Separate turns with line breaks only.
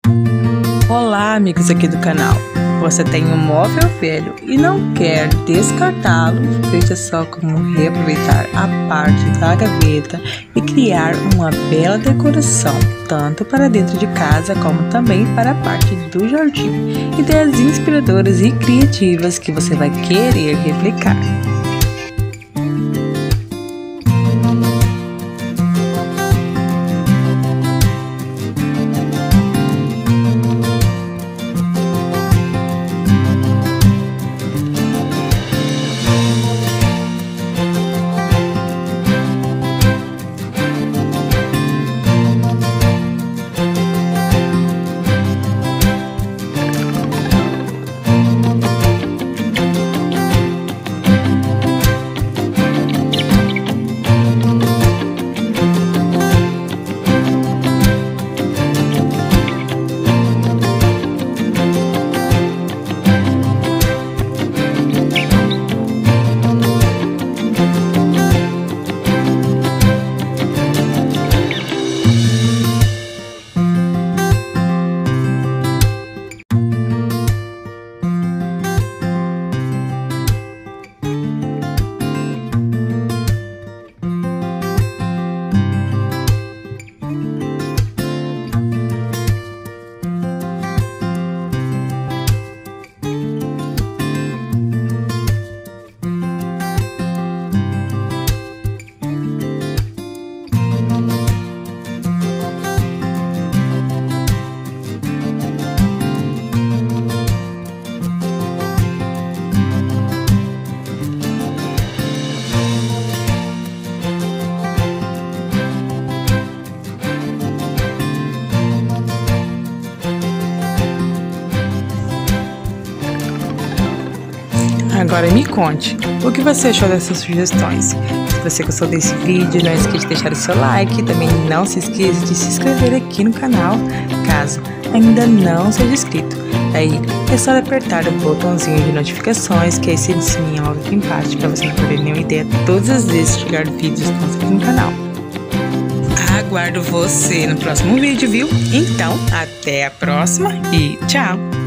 Olá, amigos aqui do canal. Você tem um móvel velho e não quer descartá-lo? Veja só como reaproveitar a parte da gaveta e criar uma bela decoração, tanto para dentro de casa como também para a parte do jardim. Ideias inspiradoras e criativas que você vai querer replicar. Agora me conte, o que você achou dessas sugestões? Se você gostou desse vídeo, não esqueça de deixar o seu like e também não se esqueça de se inscrever aqui no canal, caso ainda não seja inscrito. Aí é só apertar o botãozinho de notificações, que é esse sininho logo aqui embaixo, para você não perder nenhuma ideia todas as vezes que chegar vídeos nossos aqui no canal. Aguardo você no próximo vídeo, viu? Então, até a próxima e tchau!